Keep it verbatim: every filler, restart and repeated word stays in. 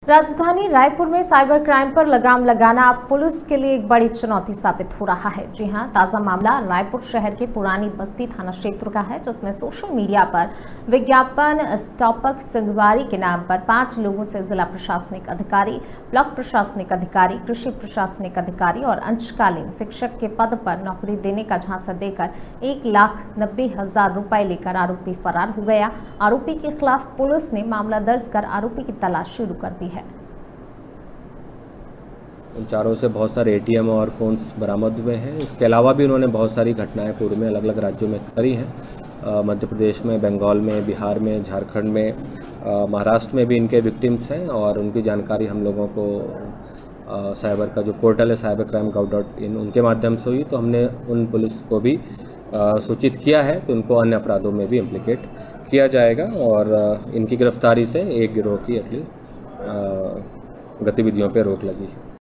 राजधानी रायपुर में cyber crime पर लगाम लगाना अब पुलिस के लिए एक बड़ी चुनौती साबित हो रहा है। जी हां, ताजा मामला रायपुर शहर के पुरानी बस्ती थाना क्षेत्र का है, जिसमें सोशल मीडिया पर विज्ञापन स्टॉपक संगवारी के नाम पर पांच लोगों से जिला प्रशासनिक अधिकारी, ब्लॉक प्रशासनिक अधिकारी, कृषि प्रशासनिक अधिकारी और अंशकालीन शिक्षक के पद पर नौकरी देने का झांसा देकर एक लाख नब्बे हजार रुपए लेकर आरोपी फरार हो गया। आरोपी के खिलाफ पुलिस ने मामला दर्ज कर आरोपी की तलाश शुरू कर दी है। उन चारों से बहुत सारे एटीएम और फ़ोन्स बरामद हुए हैं। इसके अलावा भी उन्होंने बहुत सारी घटनाएं पूर्व में अलग अलग राज्यों में करी हैं। मध्य प्रदेश में, बंगाल में, बिहार में, झारखंड में, महाराष्ट्र में भी इनके विक्टिम्स हैं और उनकी जानकारी हम लोगों को आ, साइबर का जो पोर्टल है cyber crime gov dot in उनके माध्यम से हुई, तो हमने उन पुलिस को भी आ, सूचित किया है, तो उनको अन्य अपराधों में भी इम्प्लीकेट किया जाएगा और आ, इनकी गिरफ्तारी से एक गिरोह की एटलीस्ट गतिविधियों पर रोक लगी है।